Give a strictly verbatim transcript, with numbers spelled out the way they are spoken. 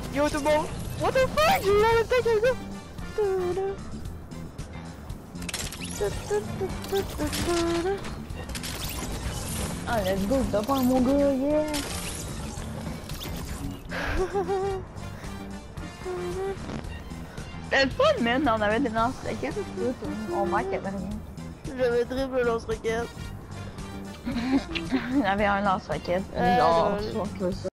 Yo tout le monde! What the fuck? J'ai eu la même temps qu'un gars! Ah, let's go, t'as pas mon gars, yeah! C'était le fun, man, on avait des lance-roquettes, tout, on manquait de rien. J'avais triple lance-roquette. On avait un lance-roquette, Ah, genre, lol. sur que ça.